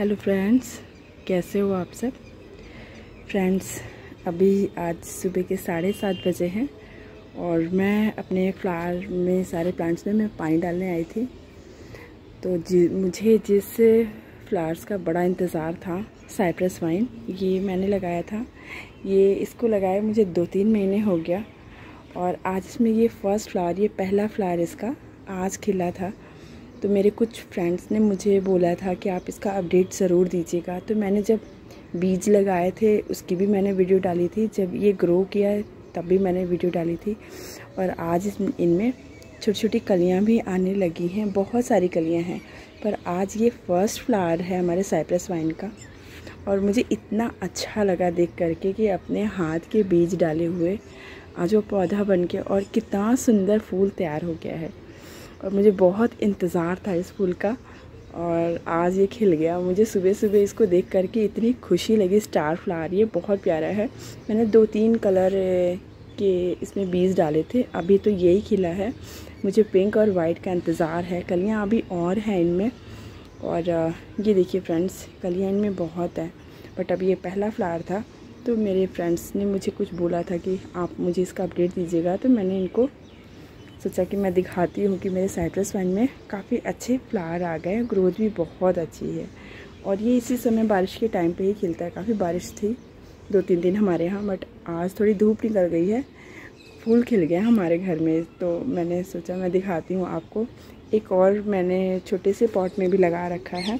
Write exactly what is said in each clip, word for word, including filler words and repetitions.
Hello friends, कैसे हो आप सब। फ्रेंड्स, अभी आज सुबह के साढ़े सात बजे हैं और मैं अपने फ्लावर में सारे प्लांट्स में मैं पानी डालने आई थी। तो जि, मुझे जिस फ्लावर्स का बड़ा इंतज़ार था, साइप्रस वाइन, ये मैंने लगाया था। ये इसको लगाए मुझे दो तीन महीने हो गया और आज इसमें ये फर्स्ट फ्लावर, ये पहला फ्लावर इसका आज खिला था। तो मेरे कुछ फ्रेंड्स ने मुझे बोला था कि आप इसका अपडेट ज़रूर दीजिएगा। तो मैंने जब बीज लगाए थे उसकी भी मैंने वीडियो डाली थी, जब ये ग्रो किया तब भी मैंने वीडियो डाली थी। और आज इनमें छोटी छोटी कलियां भी आने लगी हैं, बहुत सारी कलियां हैं। पर आज ये फर्स्ट फ्लावर है हमारे साइप्रस वाइन का और मुझे इतना अच्छा लगा देख करके कि अपने हाथ के बीज डाले हुए आज वो पौधा बन के और कितना सुंदर फूल तैयार हो गया है। और मुझे बहुत इंतज़ार था इस फूल का और आज ये खिल गया। मुझे सुबह सुबह इसको देख करके इतनी खुशी लगी। स्टार फ्लावर ये बहुत प्यारा है। मैंने दो तीन कलर के इसमें बीज डाले थे, अभी तो यही खिला है। मुझे पिंक और वाइट का इंतज़ार है। कलियाँ अभी और हैं इनमें। और ये देखिए फ्रेंड्स, कलियाँ इनमें बहुत है, बट अभी ये पहला फ्लावर था। तो मेरे फ्रेंड्स ने मुझे कुछ बोला था कि आप मुझे इसका अपडेट दीजिएगा। तो मैंने इनको सोचा कि मैं दिखाती हूँ कि मेरे साइप्रस वाइन में काफ़ी अच्छे फ्लावर आ गए, ग्रोथ भी बहुत अच्छी है। और ये इसी समय बारिश के टाइम पे ही खिलता है। काफ़ी बारिश थी दो तीन दिन हमारे यहाँ, बट आज थोड़ी धूप निकल गई है, फूल खिल गए हमारे घर में। तो मैंने सोचा मैं दिखाती हूँ आपको। एक और मैंने छोटे से पॉट में भी लगा रखा है,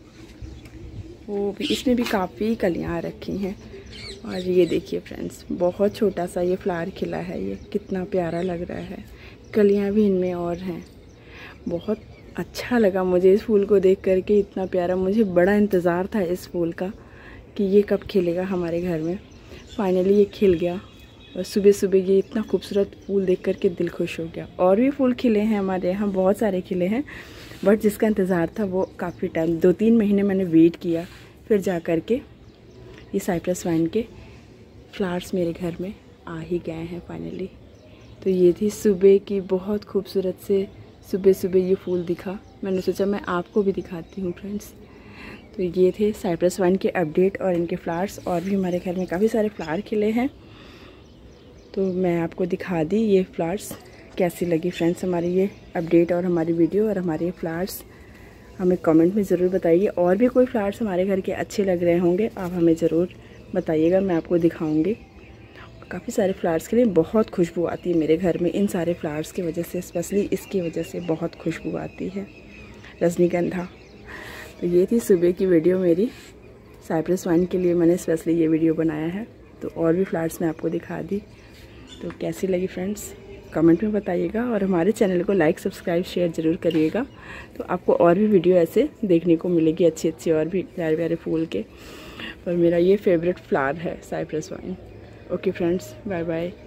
वो भी, इसमें भी काफ़ी कलियाँ आ रखी हैं। और ये देखिए फ्रेंड्स, बहुत छोटा सा ये फ्लावर खिला है। ये कितना प्यारा लग रहा है। कलियां भी इनमें और हैं। बहुत अच्छा लगा मुझे इस फूल को देख करके, इतना प्यारा। मुझे बड़ा इंतज़ार था इस फूल का कि ये कब खिलेगा हमारे घर में। फाइनली ये खिल गया और सुबह सुबह ये इतना खूबसूरत फूल देख करके दिल खुश हो गया। और भी फूल खिले हैं हमारे यहाँ, बहुत सारे खिले हैं, बट जिसका इंतज़ार था वो काफ़ी टाइम, दो तीन महीने मैंने वेट किया, फिर जा कर के ये साइप्रस वाइन के फ्लावर्स मेरे घर में आ ही गए हैं फाइनली। तो ये थी सुबह की बहुत खूबसूरत से, सुबह सुबह ये फूल दिखा। मैंने सोचा मैं आपको भी दिखाती हूँ फ्रेंड्स। तो ये थे साइप्रस वाइन के अपडेट और इनके फ्लावर्स। और भी हमारे घर में काफ़ी सारे फ्लावर खिले हैं, तो मैं आपको दिखा दी ये फ्लावर्स। कैसी लगी फ्रेंड्स हमारी ये अपडेट और हमारी वीडियो और हमारे फ्लावर्स, हमें कमेंट में ज़रूर बताइए। और भी कोई फ्लावर्स हमारे घर के अच्छे लग रहे होंगे आप हमें ज़रूर बताइएगा, मैं आपको दिखाऊँगी। काफ़ी सारे फ्लावर्स के लिए बहुत खुशबू आती है मेरे घर में, इन सारे फ्लावर्स की वजह से, स्पेशली इसकी वजह से बहुत खुशबू आती है, रजनीगंधा। तो ये थी सुबह की वीडियो मेरी, साइप्रस वाइन के लिए मैंने स्पेशली ये वीडियो बनाया है। तो और भी फ्लावर्स मैं आपको दिखा दी। तो कैसी लगी फ्रेंड्स कमेंट में बताइएगा और हमारे चैनल को लाइक सब्सक्राइब शेयर ज़रूर करिएगा। तो आपको और भी वीडियो ऐसे देखने को मिलेगी, अच्छे अच्छे और भी प्यारे प्यारे फूल के। पर मेरा ये फेवरेट फ्लावर है cypress vine. Okay friends, bye bye.